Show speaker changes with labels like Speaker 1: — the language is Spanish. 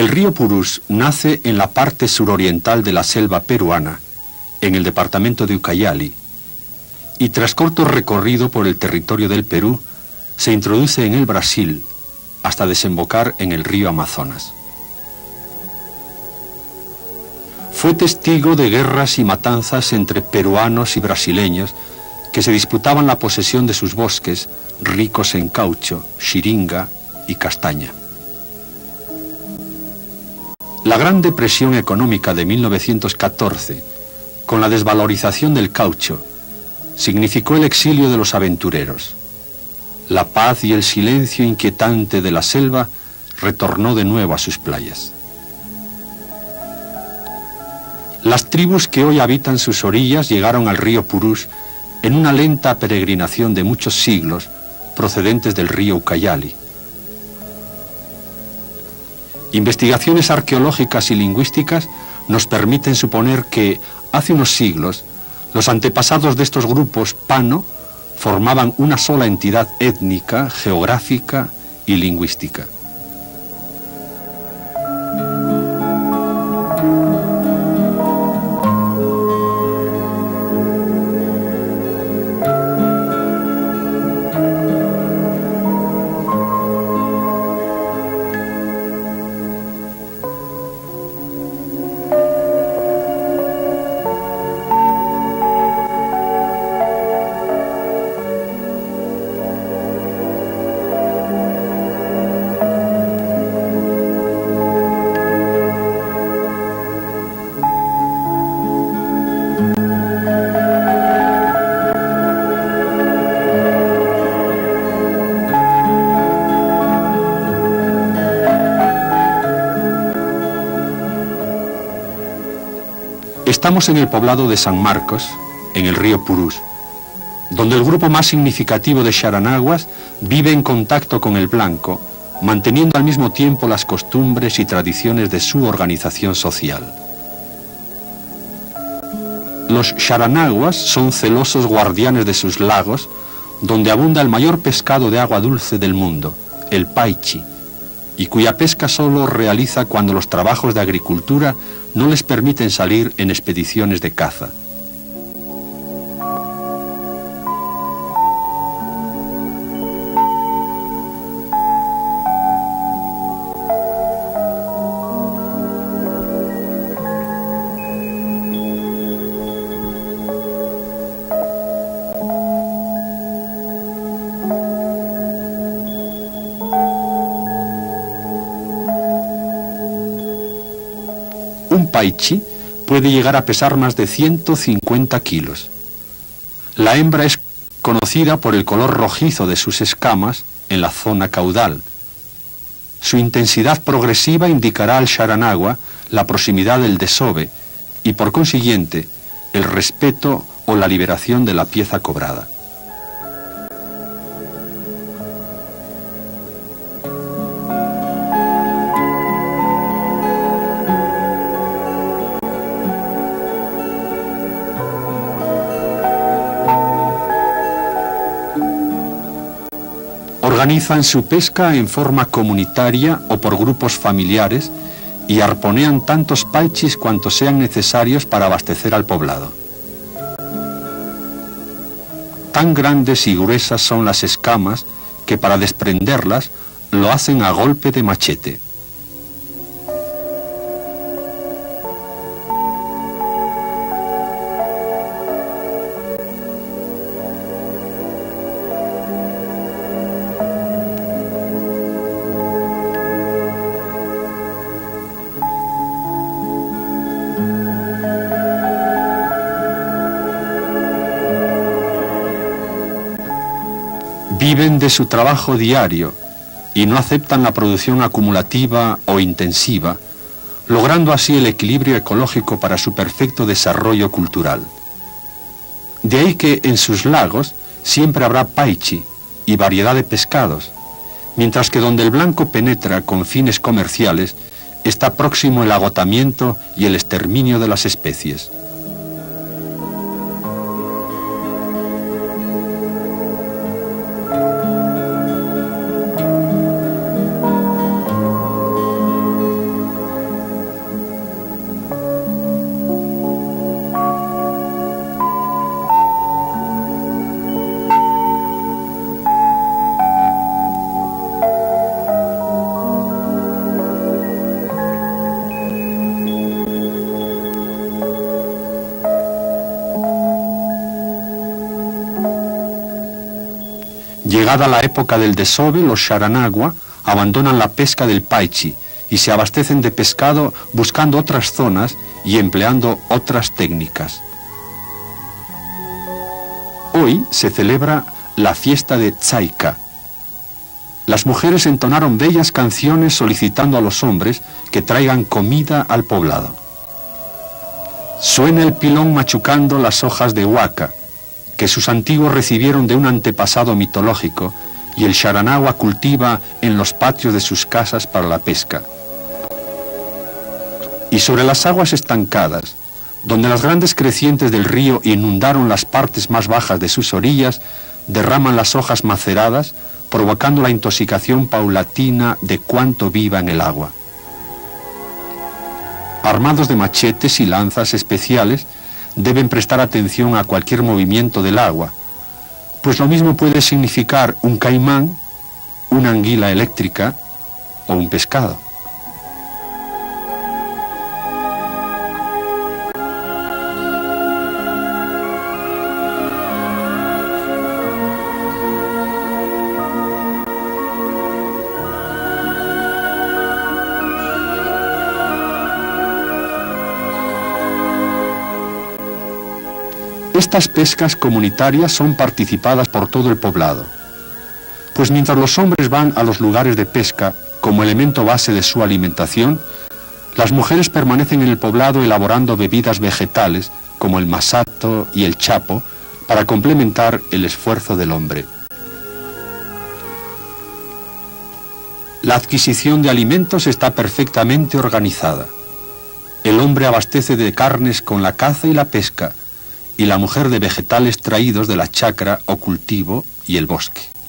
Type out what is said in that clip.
Speaker 1: río Purús nace en la parte suroriental de la selva peruana, en el departamento de Ucayali, y tras corto recorrido por el territorio del Perú, se introduce en el Brasil hasta desembocar en el río Amazonas. Fue testigo de guerras y matanzas entre peruanos y brasileños que se disputaban la posesión de sus bosques, ricos en caucho, xiringa y castaña. La Gran Depresión económica de 1914, con la desvalorización del caucho, significó el exilio de los aventureros. La paz y el silencio inquietante de la selva retornó de nuevo a sus playas. Las tribus que hoy habitan sus orillas llegaron al río Purús en una lenta peregrinación de muchos siglos procedentes del río Ucayali. Investigaciones arqueológicas y lingüísticas nos permiten suponer que, hace unos siglos, los antepasados de estos grupos Pano formaban una sola entidad étnica, geográfica y lingüística. Estamos en el poblado de San Marcos, en el río Purús, donde el grupo más significativo de Xaranaguas vive en contacto con el blanco, manteniendo al mismo tiempo las costumbres y tradiciones de su organización social. Los Xaranaguas son celosos guardianes de sus lagos, donde abunda el mayor pescado de agua dulce del mundo, el paichi, y cuya pesca solo realiza cuando los trabajos de agricultura no les permiten salir en expediciones de caza. Un paichi puede llegar a pesar más de 150 kilos. La hembra es conocida por el color rojizo de sus escamas en la zona caudal. Su intensidad progresiva indicará al Xaranagua la proximidad del desove y, por consiguiente, el respeto o la liberación de la pieza cobrada. Organizan su pesca en forma comunitaria o por grupos familiares y arponean tantos paichis cuantos sean necesarios para abastecer al poblado. Tan grandes y gruesas son las escamas que para desprenderlas lo hacen a golpe de machete. Viven de su trabajo diario y no aceptan la producción acumulativa o intensiva, logrando así el equilibrio ecológico para su perfecto desarrollo cultural. De ahí que en sus lagos siempre habrá paichi y variedad de pescados, mientras que donde el blanco penetra con fines comerciales está próximo el agotamiento y el exterminio de las especies. Llegada la época del desove, los Xaranagua abandonan la pesca del paichi y se abastecen de pescado buscando otras zonas y empleando otras técnicas. Hoy se celebra la fiesta de Tsaika. Las mujeres entonaron bellas canciones solicitando a los hombres que traigan comida al poblado. Suena el pilón machucando las hojas de huaca, que sus antiguos recibieron de un antepasado mitológico, y el Xaranagua cultiva en los patios de sus casas para la pesca. Y sobre las aguas estancadas, donde las grandes crecientes del río inundaron las partes más bajas de sus orillas, derraman las hojas maceradas, provocando la intoxicación paulatina de cuanto viva en el agua. Armados de machetes y lanzas especiales, deben prestar atención a cualquier movimiento del agua, pues lo mismo puede significar un caimán, una anguila eléctrica o un pescado. Estas pescas comunitarias son participadas por todo el poblado, pues mientras los hombres van a los lugares de pesca como elemento base de su alimentación, las mujeres permanecen en el poblado elaborando bebidas vegetales como el masato y el chapo para complementar el esfuerzo del hombre. La adquisición de alimentos está perfectamente organizada. El hombre abastece de carnes con la caza y la pesca, y la mujer de vegetales traídos de la chacra o cultivo y el bosque.